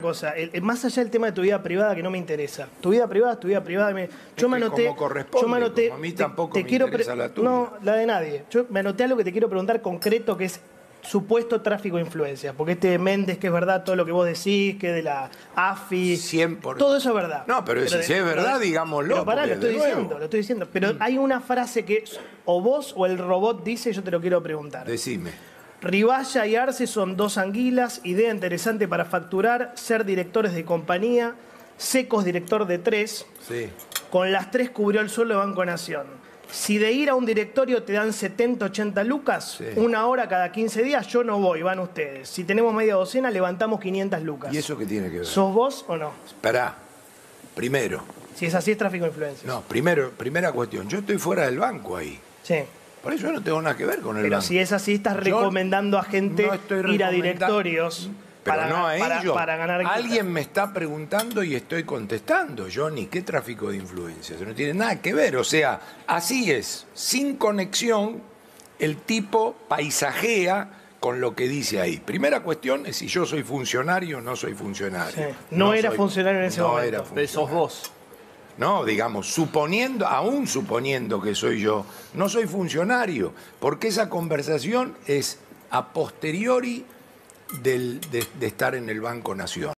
cosa. Más allá del tema de tu vida privada, que no me interesa. Tu vida privada es tu vida privada. Yo me anoté... Como corresponde, yo me anoté, como a mí tampoco te me quiero interesa la tuya. No, la de nadie. Yo me anoté algo que te quiero preguntar concreto, que es supuesto tráfico de influencias. Porque este Méndez, que es verdad todo lo que vos decís, que de la AFI... 100%. Todo eso es verdad. No, pero si es verdad, digámoslo. Pero pará, porque, lo estoy diciendo. Pero hay una frase que o vos o el robot dice, yo te lo quiero preguntar. Decime. Rivalla y Arce son dos anguilas, idea interesante para facturar, ser directores de compañía, Secos director de 3, Sí. con las 3 cubrió el sueldo de Banco Nación. Si de ir a un directorio te dan 70, 80 lucas, Sí. 1 hora cada 15 días, yo no voy, van ustedes. Si tenemos media docena, levantamos 500 lucas. ¿Y eso qué tiene que ver? ¿Sos vos o no? Esperá. Primero. Si es así, es tráfico de influencias. No, primera cuestión. Yo estoy fuera del banco ahí. Sí. Por eso yo no tengo nada que ver con el Pero banco. si es así, estás recomendando a gente no estoy ir a recomendando- directorios Pero no a ellos. para ganar guita. Alguien me está preguntando y estoy contestando. Johnny, ¿qué tráfico de influencias? No tiene nada que ver. O sea, así es. Sin conexión, el tipo paisajea con lo que dice ahí. Primera cuestión es si yo soy funcionario o no soy funcionario. Sí. No era funcionario en ese no momento. Era Pero funcionario. sos vos. No, digamos, aún suponiendo que soy yo, no soy funcionario, porque esa conversación es a posteriori de estar en el Banco Nación.